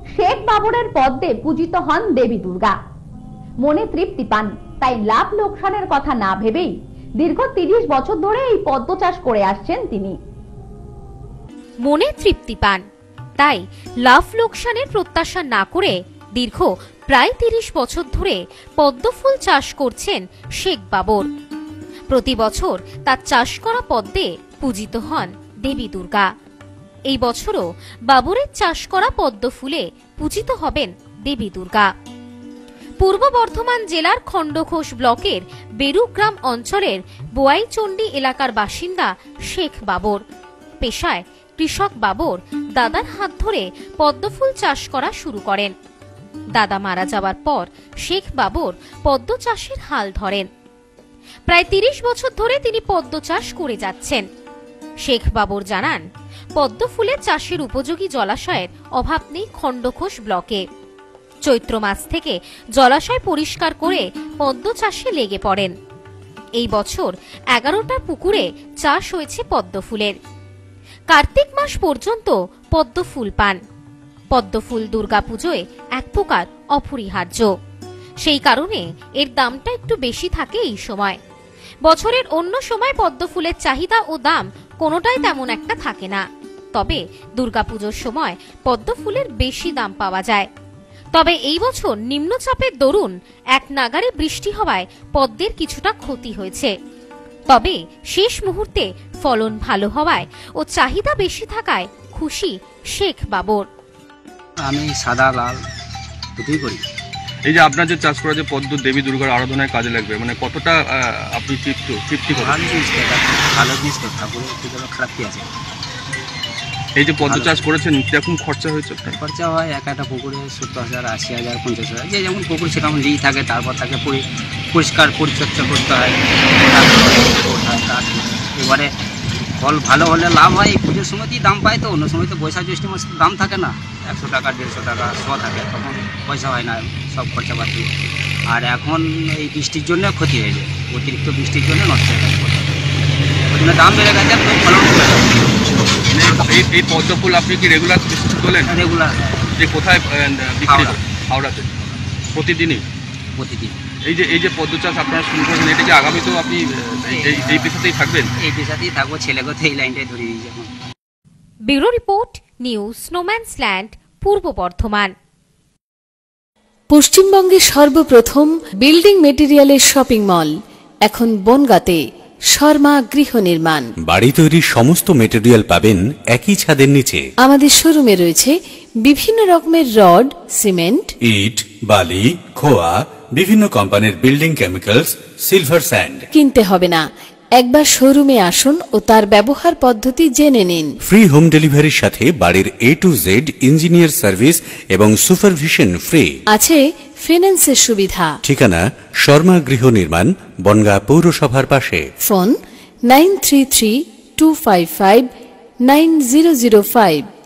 শেখ বাবরের পদ্মে পূজিত হন দেবী দুর্গা। মনে তৃপ্তি পান, তাই লাভ লোকসানের কথা না ভেবেই দীর্ঘ 30 বছর ধরে এই পদ্ম চাষ করে আসছেন তিনি। মনে তৃপ্তি পান, তাই লাভ লোকসানের প্রত্যাশা না করে দীর্ঘ প্রায় 30 বছর ধরে পদ্ম ফুল চাষ করছেন শেখ বাবর। প্রতি বছর তার চাষ করা পদ্মে পূজিত হন দেবী দুর্গা। এই বছরও বাবরের চাষ করা পদ্ম ফুলে পূজিত হবেন দেবী দুর্গা। পূর্ব বর্ধমান জেলার খণ্ডঘোষ ব্লকের বেরুগ্রাম অঞ্চলের বোয়াইচন্ডী এলাকার বাসিন্দা শেখ বাবর। পেশায় কৃষক বাবর দাদার হাত ধরে পদ্মফুল চাষ করা শুরু করেন। দাদা মারা যাওয়ার পর শেখ বাবর পদ্ম চাষের হাল ধরেন। প্রায় 30 বছর ধরে তিনি পদ্ম চাষ করে যাচ্ছেন। শেখ বাবর জানান, পদ্ম ফুলের চাষের উপযোগী জলাশয়ের অভাব নেই খণ্ডঘোষ ব্লকে। চৈত্র মাস থেকে জলাশয় পরিষ্কার করে পদ্ম চাষে লেগে পড়েন। এই বছর 11টা পুকুরে চাষ হয়েছে পদ্ম ফুলের। কার্তিক মাস পর্যন্ত পদ্ম ফুল পান। পদ্ম ফুল দুর্গাপুজোয় এক প্রকার অপরিহার্য, সেই কারণে এর দামটা একটু বেশি থাকে এই সময়। বছরের অন্য সময় পদ্ম ফুলের চাহিদা ও দাম কোনোটাই তেমন একটা থাকে না, তবে দুর্গাপুজোর সময় পদ্ম ফুলের বেশি দাম পাওয়া যায়। তবে এই বছর নিম্নচাপের দরুন এক নাগারে বৃষ্টি হওয়ায় পদ্মের কিছুটা ক্ষতি হয়েছে। তবে শেষ মুহূর্তে ফলন ভালো হওয়ায় ও চাহিদা বেশি থাকায় খুশি শেখ বাবর। আমি সাদা লাল দুটোই করি। এই যে আপনার যে চাষ করা যে পদ্ম দেবী দুর্গার আরাধনায় কাজে লাগবে, মানে কতটা আপনি তৃপ্তি করেন? ভালো জিনিস তো, ঠাকুর খারাপ কি আছে। এই যে পদ্ম চাষ করেছেন, কিরকম খরচা হয়েছে? খরচা হয় একটা পুকুরে 70,000, 80,000, 50,000, যে যেমন পুকুর সেরকম লিই থাকে। তারপর তাকে পরিষ্কার পরিচর্যা করতে হয়। এবারে ফল ভালো হলে লাভ হয়। পুজোর সময়তেই দাম পায়, তো অন্য সময় তো বৈশাখ জ্যৈষ্ঠ মাসে দাম থাকে না। 100 টাকা, 150 টাকা, 100 থাকে, তখন পয়সা হয় না সব খরচাপাতি। আর এখন এই বৃষ্টির জন্য ক্ষতি হয়ে যায়, অতিরিক্ত বৃষ্টির জন্য নষ্ট হয়ে যায়। ওই জন্য দাম বেড়ে গেছে, ফলন কমে গেছে। এই পদ্ম ফুল আপনি কি রেগুলার তোলেন? রেগুলার। যে কোথায় বিক্রি করেন? হাওড়াতে। প্রতিদিনই? প্রতিদিন। এই যে পদ্ম চাষ আপনারা শুরু করেছেন, এটা কি আগামীতেও আপনি এই পেশাতেই থাকবেন? এই পেশাতেই থাকবো, ছেলেকে তো এই লাইনটাই ধরে দিয়েছি এখন। ব্যুরো রিপোর্ট, নিউজ স্নোম্যান্সল্যান্ড, পূর্ব বর্ধমান। পশ্চিমবঙ্গের সর্বপ্রথম বিল্ডিং মেটেরিয়ালের শপিং মল এখন বনগাঁতে। শর্মা গৃহ নির্মাণ। বাড়ি তৈরির সমস্ত মেটেরিয়াল পাবেন একই ছাদের নিচে। আমাদের শোরুমে রয়েছে বিভিন্ন রকমের রড, সিমেন্ট, ইট, বালি, খোয়া, বিভিন্ন কোম্পানির বিল্ডিং কেমিক্যালস, সিলভার স্যান্ড। কিনতে হবে না, একবার শোরুমে আসুন ও তার ব্যবহার পদ্ধতি জেনে নিন। ফ্রি হোম ডেলিভারির সাথে বাড়ির A to Z engineer service এবং সুপারভিশন ফ্রি। আছে ফিন্যান্সের সুবিধা। ঠিকানা শর্মা গৃহ নির্মাণ, বনগাঁ পৌরসভার পাশে। ফোন 9332559005।